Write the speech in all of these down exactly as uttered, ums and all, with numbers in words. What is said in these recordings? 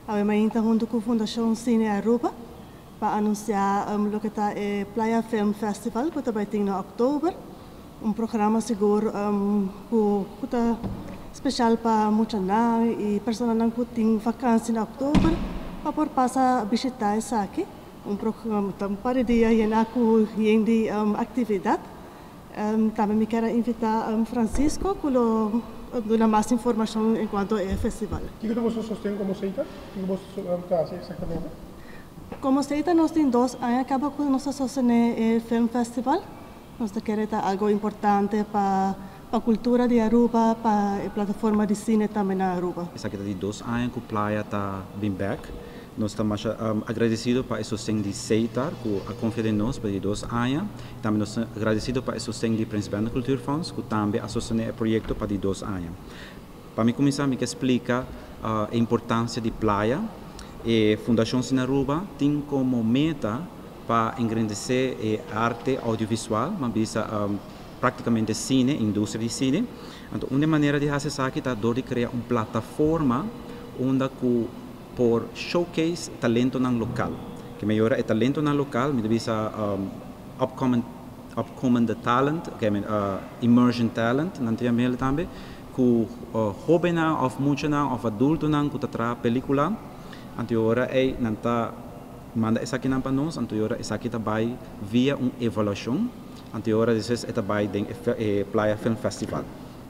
Ave ainda junto com a Fundação Cine Aruba para anunciar um, o que está é Playa Film Festival que vai ter em outubro, um programa seguro um, que está especial para muitos e pessoas que têm vacância em outubro para por passar a visitar isso aqui, um programa para dia e na com de um, atividade. Um, também me quero invitar um, Francisco que dá mais informação enquanto é festival. O que você sustém como seita? O que você faz exatamente? Como seita nós temos dois anos acaba com nossa sostener o Film Festival. Nós queremos algo importante para a cultura de Aruba, para a plataforma de cine também na Aruba. Essa aqui de dois anos que a Playa está bem back. Nós estamos um, agradecidos para o sustento de Seitar, que a confia em nós para dois anos. Também nós estamos agradecidos para o sustento de Principal Culture Funds, que também a sostener o projeto para dois anos. Para mim começar, me explica uh, a importância de Playa. A Fundação Cine Aruba tem como meta para engrandecer a arte audiovisual, mas um, praticamente cine, indústria de cine. Então, uma maneira de fazer isso aqui é de criar uma plataforma onde por showcase talento no local. Que melhora o talento no local, me devisa um, upcoming upcoming the talent, que uh, emerging talent, não tem mesmo também, que uh, jovem ou muito não, ou adulto não, que tra película, anterior é não tá manda isso aqui não para nós, anterior isso aqui também via uma avaliação, anterior isso é também den e Playa Film Festival.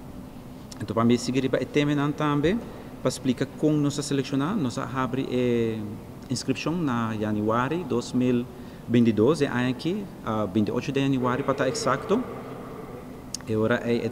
Então para mim seguir para o tema não também para explicar como nós selecionar, nós abrimos a inscrição na janeiro de dois mil e vinte e dois, e aqui, uh, vinte e oito de janeiro para estar exato. E agora é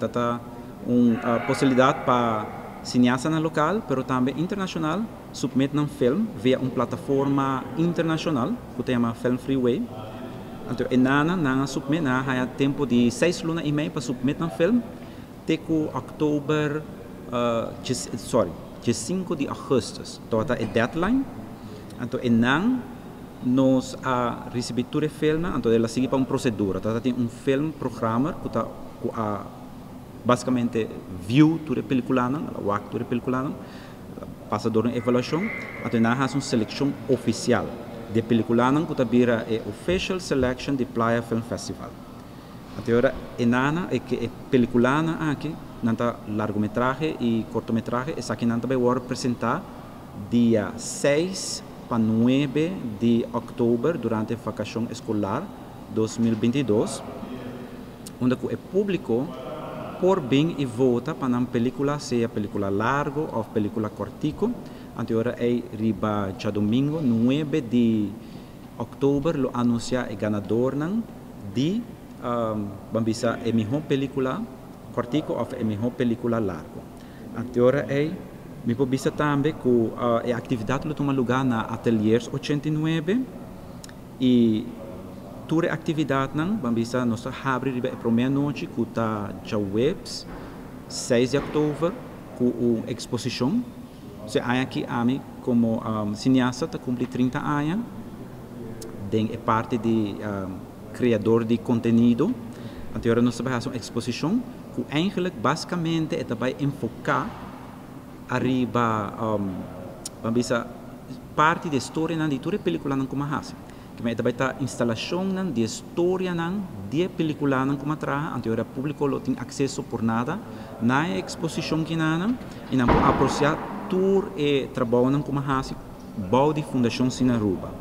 uma possibilidade para cineasta no local, mas também internacional, submeter um filme via uma plataforma internacional, que se chama Film Freeway. Então, e nana, nana submeter, há tempo de seis lunas e meia para submeter um filme, até que outubro, uh, sorry, dia cinco de agosto, então é deadline. Então, e não nós a receber todo o filme, então ela segue para uma procedura. Então, tem um filme programa que está a basicamente view toda a película, o ato toda a película, passa por uma avaliação, então nós fazemos uma seleção oficial de película que está vira a official selection de Playa Film Festival. Então, agora, e nana é que a película aqui nanta largometragem e cortometragem, essa aqui nanta vai apresentar dia seis para nove de outubro durante a vacação escolar dois mil e vinte e dois, onde o público por bem e vota para uma película, seja película largo ou película cortico. Anterior é riba já domingo nove de outubro lo anuncia o ganador de um, vamos a melhor película cortico ou a melhor película largo. Anterior é me pode dizer também que uh, a atividade lo toma lugar na Ateliers oitenta e nove e toda a atividade não vamos a nós abre a primeira noite que está já webs seis de outubro com uma exposição. Se há aqui a mim como um, cineasta está cumpre trinta anos, é parte de um, criador de conteúdo. Anterior nós vamos fazer uma exposição que eigenlijk basicamente é também enfocar arriba um, vamos dizer parte da história de toda a película não como faz que é também a instalação de história não de película não como traz anterior o público não tem acesso por nada na exposição que não e não pode apreciar todo o trabalho não como faz bom de Fundação Cine Aruba.